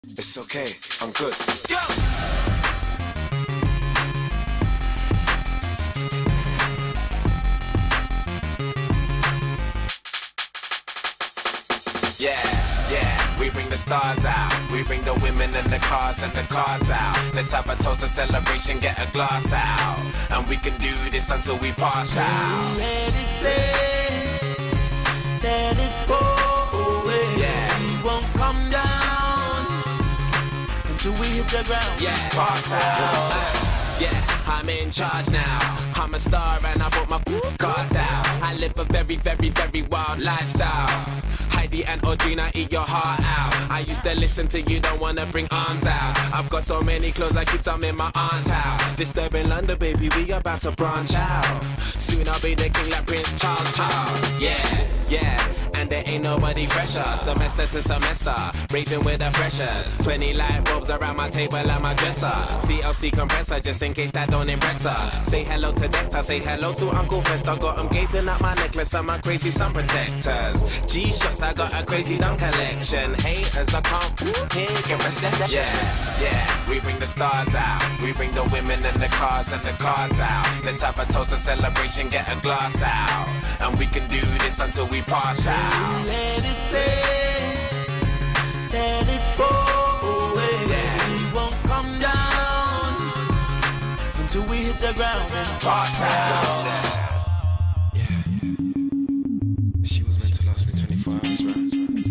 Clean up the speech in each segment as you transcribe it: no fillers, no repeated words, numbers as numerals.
It's okay, I'm good. Let's go! Yeah, we bring the stars out. We bring the women and the cars and the cards out. Let's have a toast, a celebration, get a glass out. And we can do this until we pass out. Let it play, let it go away. Yeah. We won't come down until we hit the ground. Yeah, pass out. Yeah, I'm in charge now. I'm a star and I brought my cars out. I live a very, very, very wild lifestyle. Heidi and Audrina, eat your heart out. I used to listen to you, don't wanna bring arms out. I've got so many clothes, I keep some in my aunt's house. Disturbing London, baby, we about to branch out. Soon I'll be the king like Prince Charles. Yeah, and there ain't nobody fresher. Semester to semester, raving with the freshers. 20 light bulbs around my table and my dresser. CLC compressor, just in case that don't impress her. Say hello to Dexter, say hello to Uncle Fester. Got him gazing at my necklace and my crazy sun protectors. G-Shocks, I got a crazy dumb collection. Haters, I can't hear your reception. Yeah, we bring the stars out. We bring the women and the cars and the cards out. Let's have a toast, a celebration, get a glass out. And we can do this until we pass out. Let it play, let it go away. Yeah. We won't come down until we hit the ground and Pass out. Yeah. She was meant to last me 24 hours, right?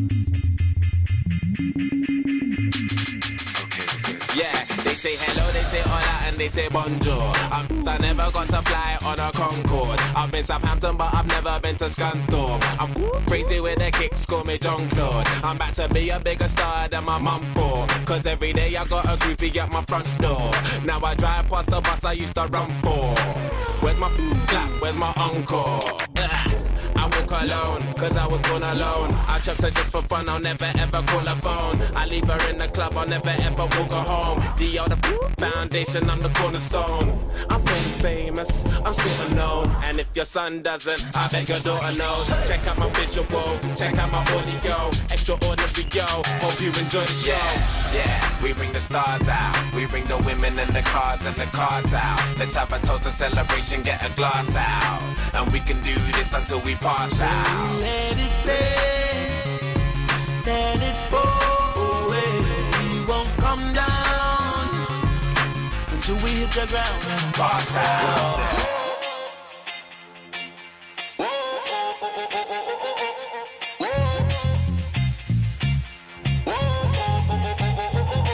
Okay, good. Yeah, they say hello, they say hola, and they say bonjour. I never got to fly on a Concorde. I've been Southampton, but I've never been to Scunthorpe. I'm crazy with the kicks, call me John Claude. I'm about to be a bigger star than my mum for. Cause every day I got a groupie at my front door. Now I drive past the bus I used to run for. Where's my clap? Where's my encore? I walk alone, cause I was born alone. I chops her just for fun, I'll never ever call her phone. I leave her in the club, I'll never ever walk her home. D.O. the foundation, I'm the cornerstone. I'm pretty famous, I'm super known. And if your son doesn't, I bet your daughter knows. Check out my visual, check out my audio. Extraordinary, yo, hope you enjoy the show. Yeah, we bring the stars out. We bring the women and the cars and the cards out. Let's have a toast, a celebration, get a glass out. And we can do this until we pass out. let it play, let it go away. We won't come down until we hit the ground and Pass out.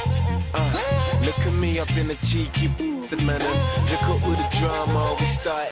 Look at me up in the cheeky boots and man, look at all the drama we start.